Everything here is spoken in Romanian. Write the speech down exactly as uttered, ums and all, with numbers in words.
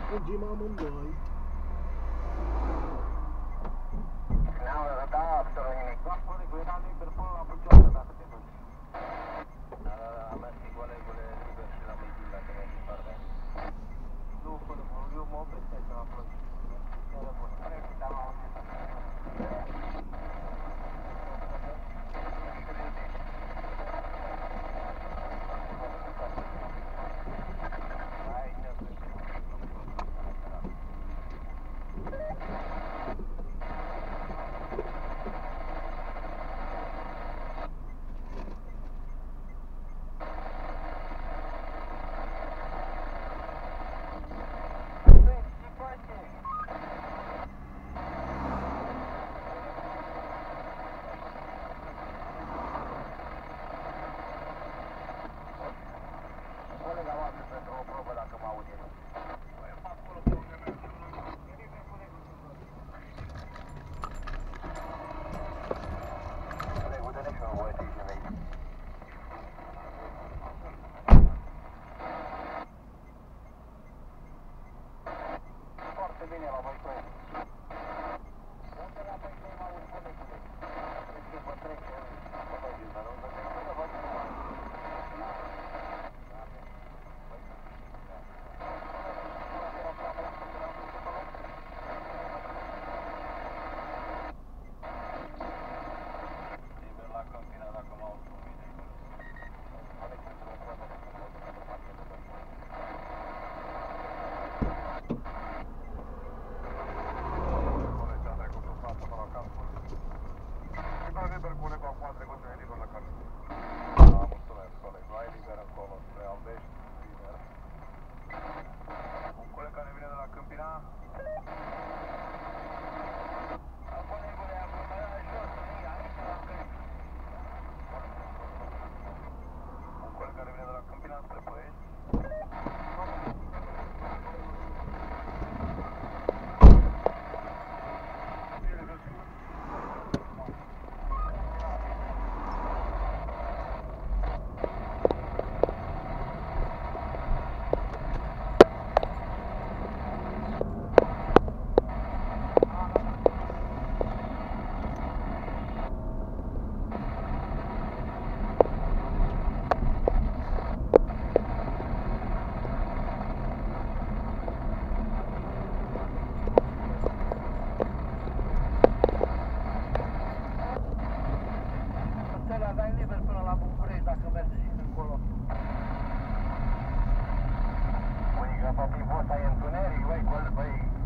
Fugim amândoi. Ne-am arătat absolut nimic. Da, colegul, era liber până la Bucioasă, dacă te duci. Da, da, da, am mers cu colegule liber și la Meitin, dacă mergi în partea. Nu, colegul, eu mă opresc aici la plăci. Da, da, bun. Cred că te-am auzit. Bine, la voi trei. Unde la voi trei m-au colegule? Cred că vă trece, vă trece, dar nu vă trece, vă trece. Liber la Câmpina, dacă m-au sumit. Liber cu colegul acum a trecut, e liber la casă. Da, mulțumesc, coleg. Nu ai liber încolo, spre Albești, liber. Un coleg care vine de la Câmpina. Colegule, acum jos, aici la Albești. Un coleg care vine de la Câmpina spre Ploiești. Aveai liber până la București dacă mergi încolo. Păi, că tot timpul ăsta e întuneric, băi, băi.